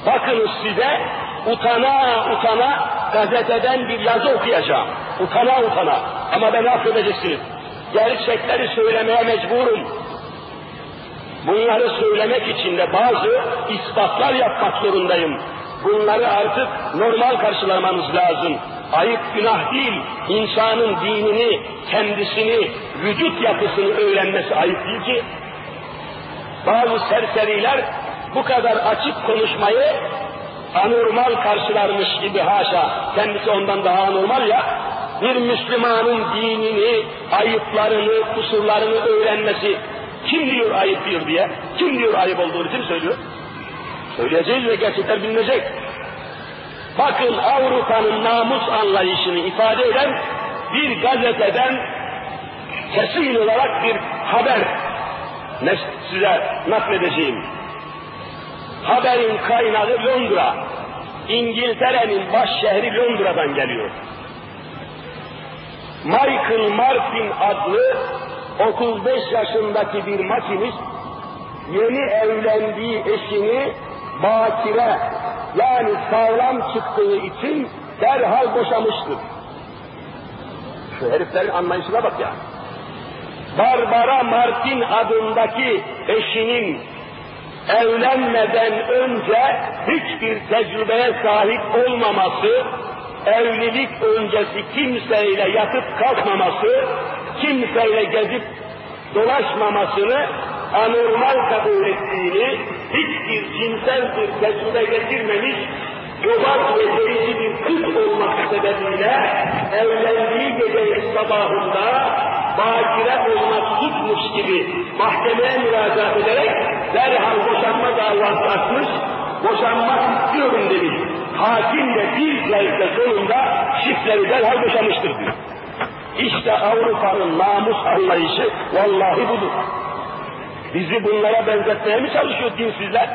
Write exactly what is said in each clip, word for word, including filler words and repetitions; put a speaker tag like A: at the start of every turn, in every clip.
A: Bakınız size utana utana gazeteden bir yazı okuyacağım. Utana utana. Ama beni affedeceksiniz. Gerçekleri söylemeye mecburum. Bunları söylemek için de bazı ispatlar yapmak zorundayım. Bunları artık normal karşılamanız lazım. Ayıp günah değil, insanın dinini, kendisini, vücut yapısını öğrenmesi ayıp değil ki. Bazı serseriler bu kadar açık konuşmayı anormal karşılarmış gibi, haşa, kendisi ondan daha anormal ya, bir Müslümanın dinini, ayıplarını, kusurlarını öğrenmesi, kim diyor ayıp diyor diye, kim diyor ayıp olduğunu kim söylüyor? Söyleyeceğiz ve gerçekler bilinecek. Bakın Avrupa'nın namus anlayışını ifade eden bir gazeteden kesin olarak bir haber size nakledeceğim. Haberin kaynağı Londra. İngiltere'nin baş şehri Londra'dan geliyor. Michael Martin adlı otuz beş yaşındaki bir makinist yeni evlendiği eşini bakire, yani sağlam çıktığı için derhal boşamıştır. Şu heriflerin anlayışına bak ya. Barbara Martin adındaki eşinin evlenmeden önce hiçbir tecrübeye sahip olmaması, evlilik öncesi kimseyle yatıp kalkmaması, kimseyle gezip dolaşmamasını anormal kabul ettiğini, hiçbir cinsel bir tecrübe getirmemiş, yobaz ve delici bir kız olması sebebiyle evlendiği gecenin sabahında bakire olmak suçmuş gibi mahkemeye müracaat ederek derhal boşanma davası açmış, boşanmak istiyorum demiş. Hakim de bir celse sonunda çiftleri derhal boşamıştır diyor. İşte Avrupa'nın namus anlayışı vallahi budur. Bizi bunlara benzetmeye mi çalışıyor dinsizler?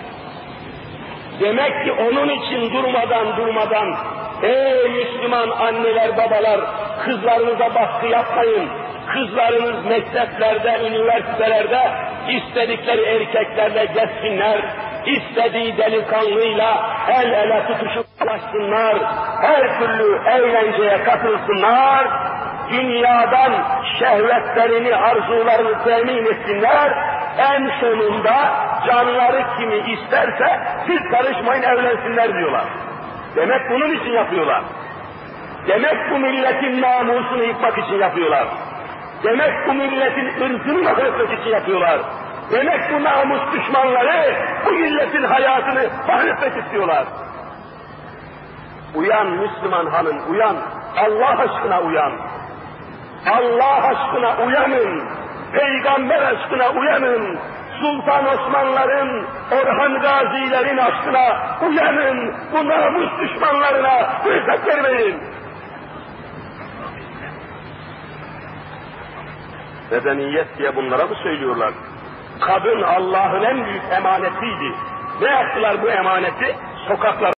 A: Demek ki onun için durmadan durmadan, ey Müslüman anneler babalar, kızlarınıza baskı yapmayın. Kızlarınız mekteplerde, üniversitelerde istedikleri erkeklerle gezsinler, istediği delikanlıyla el ele tutuşup dolaşsınlar, her türlü eğlenceye katılsınlar, dünyadan şehvetlerini, arzularını temin etsinler, en sonunda canları kimi isterse siz karışmayın evlensinler diyorlar. Demek bunun için yapıyorlar. Demek bu milletin namusunu yıkmak için yapıyorlar. Demek bu milletin ırzını mahvetmek için yapıyorlar. Demek bu namus düşmanları bu milletin hayatını mahvetmek istiyorlar. Uyan Müslüman hanım, uyan. Allah aşkına uyan. Allah aşkına uyanın. Peygamber aşkına uyanın. Sultan Osmanların, Orhan Gazilerin aşkına uyanın. Bu namus düşmanlarına fırsat vermeyin. Medeniyet diye bunlara mı söylüyorlar? Kadın Allah'ın en büyük emanetiydi. Ne yaptılar bu emaneti? Sokaklar